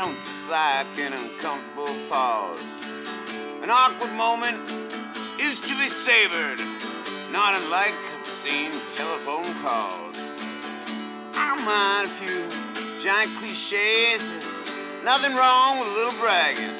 don't dislike an uncomfortable pause. An awkward moment is to be savored, not unlike obscene telephone calls. I don't mind a few giant cliches, there's nothing wrong with a little bragging.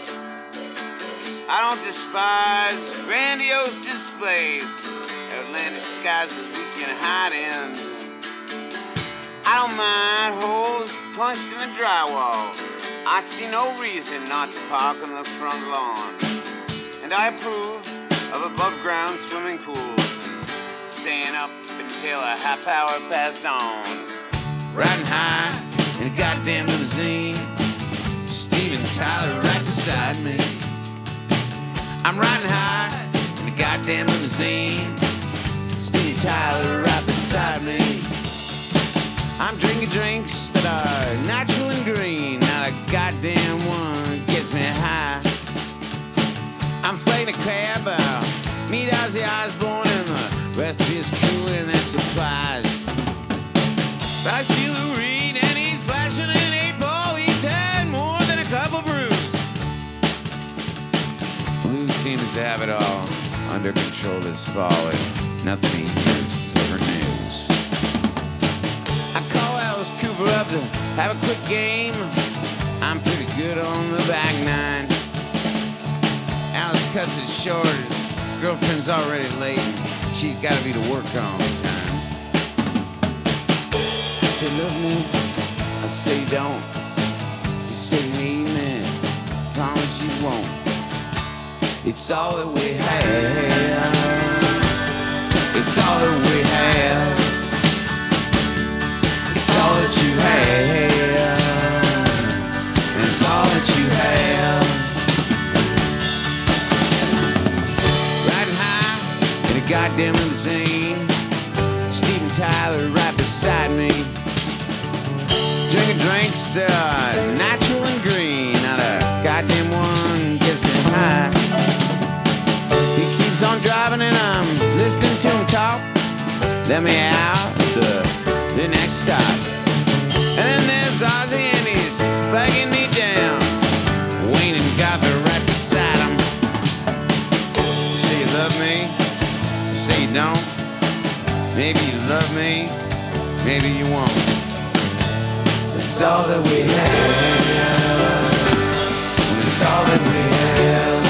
I don't despise grandiose displays, outlandish disguises we can hide in. I don't mind holes punched in the drywall. I see no reason not to park on the front lawn. And I approve of above-ground swimming pools and staying up until a half hour passed on. Riding high in a goddamn limousine, Steven Tyler right beside me. I'm riding high in a goddamn limousine, Steven Tyler right beside me. I'm drinking drinks that are natural and green, not a goddamn one gets me high. I'm flaying a cab out, meet Ozzy Osbourne and the rest of his crew and their supplies. But I see Lou Reed and he's flashing an 8-ball, he's had more than a couple brews. Lou seems to have it all under control this fall, and nothing he hears is ever news. Cooper up to have a quick game. I'm pretty good on the back nine. Alice cuts it short. His girlfriend's already late. She's got to be to work on time. I say, love me. I say, don't. You say, need me. Promise you won't. It's all that we have. It's all that we have. It's all that you have, and it's all that you have. Riding high in a goddamn limousine, Steven Tyler right beside me. Drinking drinks that are natural and green, not a goddamn one gets me high. He keeps on driving and I'm listening to him talk. Let me out the next stop. And then there's Ozzy and he's flagging me down. Wayne and Gother right beside him. You say you love me, you say you don't. Maybe you love me, maybe you won't. It's all that we have. It's all that we have.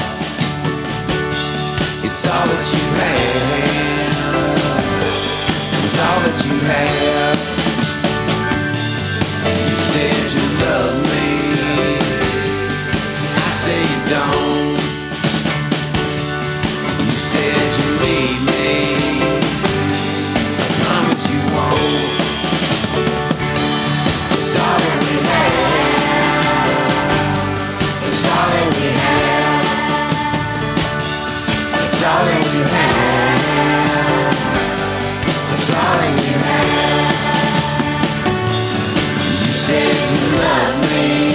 It's all that you have. It's all that you have. You said you love me, I say you don't. You said you need me, I promise you won't. It's all that we have. It's all that we have. It's all that you have. It's all that you have. You said you love me,